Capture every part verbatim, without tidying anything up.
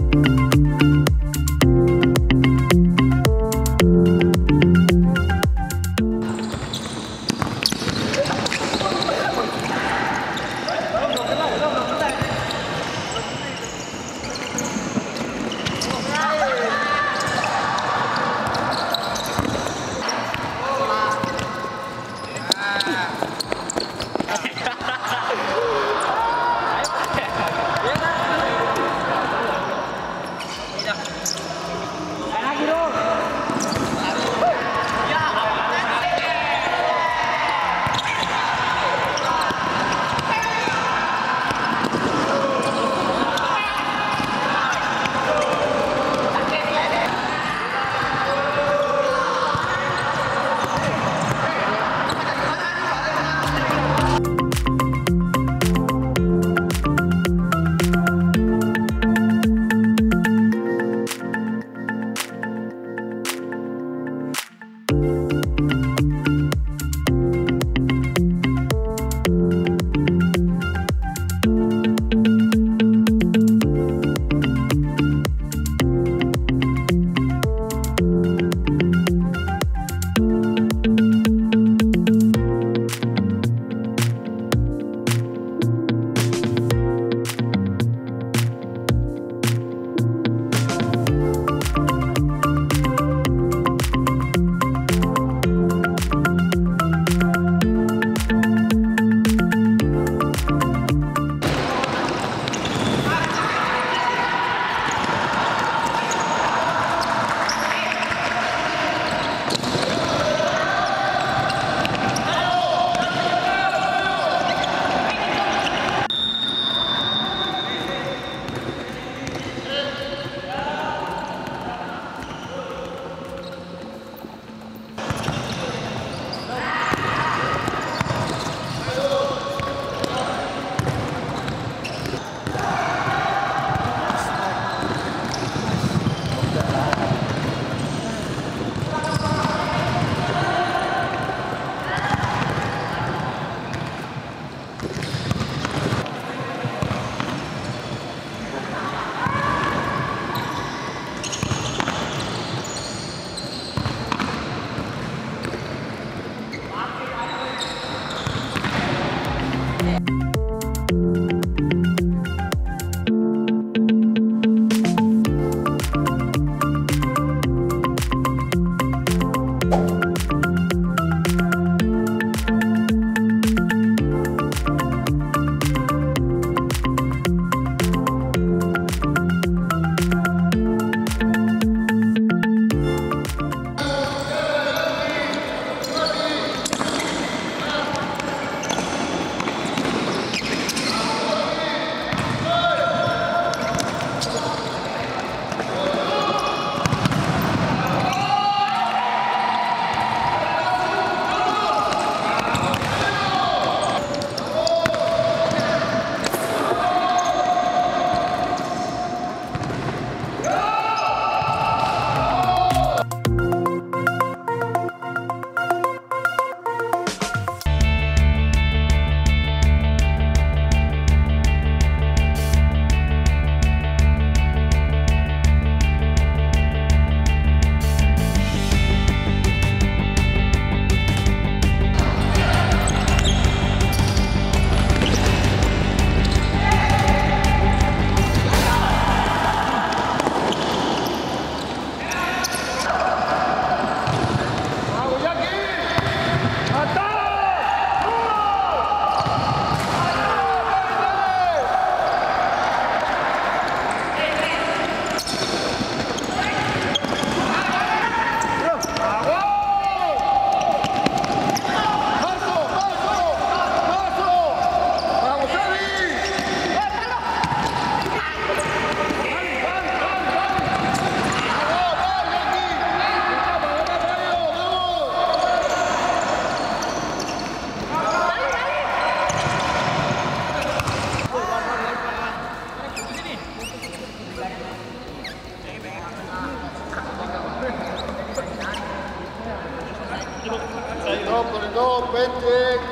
Stop, pendek.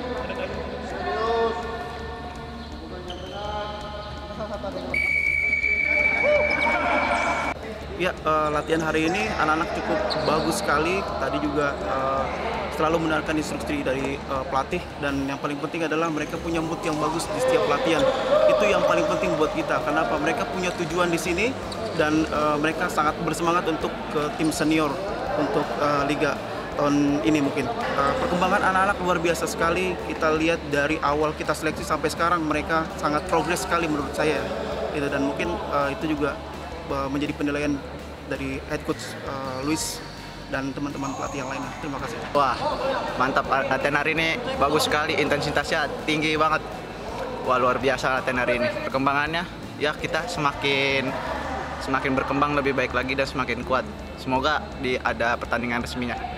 Serius. Bukan yang benar. Ya, uh, latihan hari ini anak-anak cukup bagus sekali. Tadi juga uh, selalu mendengarkan instruksi dari uh, pelatih, dan yang paling penting adalah mereka punya mood yang bagus di setiap latihan. Itu yang paling penting buat kita. Kenapa? Mereka punya tujuan di sini dan uh, mereka sangat bersemangat untuk ke tim senior untuk uh, liga tahun ini mungkin. Uh, perkembangan anak-anak luar biasa sekali. Kita lihat dari awal kita seleksi sampai sekarang mereka sangat progres sekali menurut saya. Gitu, dan mungkin uh, itu juga menjadi penilaian dari head coach uh, Luis dan teman-teman pelatih yang lainnya. Terima kasih. Wah, mantap, latihan hari ini bagus sekali, intensitasnya tinggi banget. Wah, luar biasa latihan hari ini. Perkembangannya ya kita semakin semakin berkembang lebih baik lagi dan semakin kuat. Semoga di ada pertandingan resminya.